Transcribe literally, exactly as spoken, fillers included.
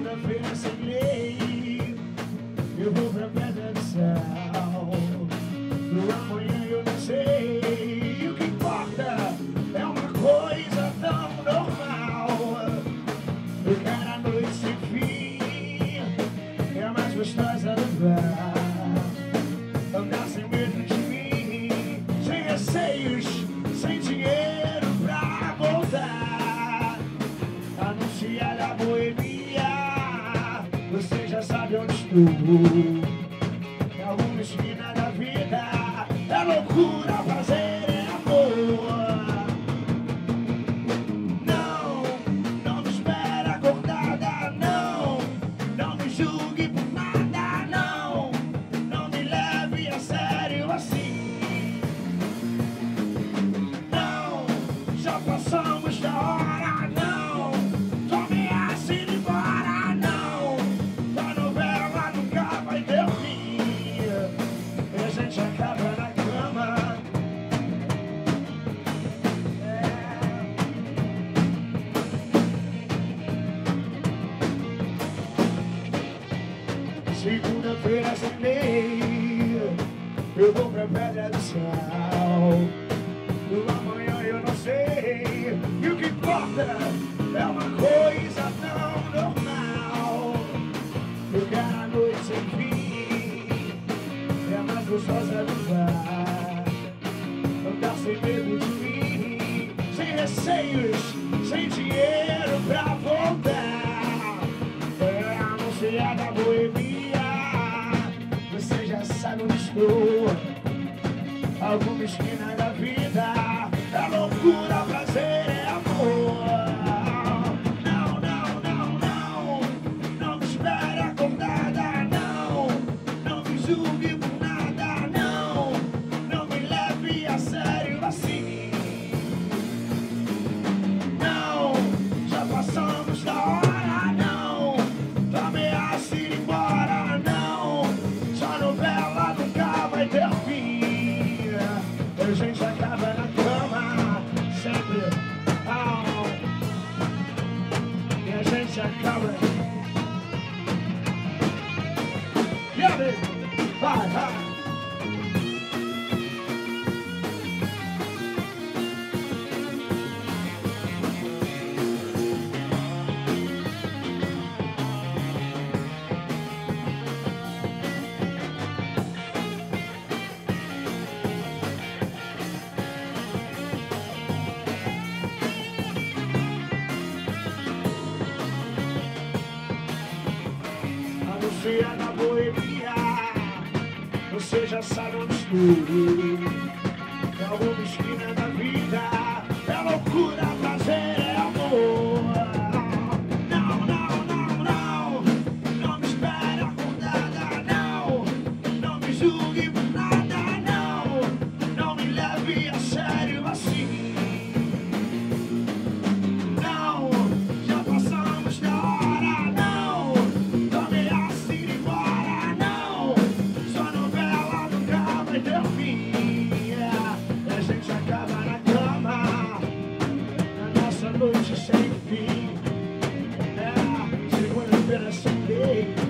Segunda-feira sem lei, eu vou pra pedra do sal. No amanhã eu não sei, e o que importa é uma coisa tão normal. Ficar a noite sem fim é a mais gostosa do bar. Andar sem medo de mim, sem receios, sem dinheiro pra voltar. Anunciar a boemia, você já sabe onde estou. É alguma esquina da vida, é loucura, prazer, é amor. Não, não me espera acordada, não. Não me julgue por nada, não. Não me leve a sério assim. Não, já passamos da hora, não. Só me assine embora, não. A novela nunca vai ter fim. E a gente acaba na cama. É. Segunda-feira sem lei, eu vou pra pedra do sal. No amanhã eu não sei, e o que importa é uma coisa tão normal. Ficar a noite sem fim é a mais gostosa do bar. Andar sem medo de mim, sem receios, sem dinheiro pra voltar. É anunciada a boemia, você já sabe onde estou. Alguma esquina da vida, é loucura, prazer, é amor. Não, não, não, não, não me espere acordada, não. Não me julgue por nada, não. Não me leve a sério assim. Não, já passamos da hora, não. Já ameaça ir embora, não. Sua novela nunca vai ter fim. A gente acaba na cama, sempre. Oh. E a gente acaba. Yeah, baby. Vai, vai. Anuncia na boemia, você já sabe onde estou. É alguma esquina da vida, é loucura, prazer, é amor. Não, não, não, não, não me espere acordada, não. Não me julgue por nada, não. Não me leve a sério assim. Não, já passamos da hora, não. Não me ameaça ir embora, não. Sua novela nunca vai ter fim. A gente acaba na cama, na nossa noite sem fim. É, segunda-feira sem lei.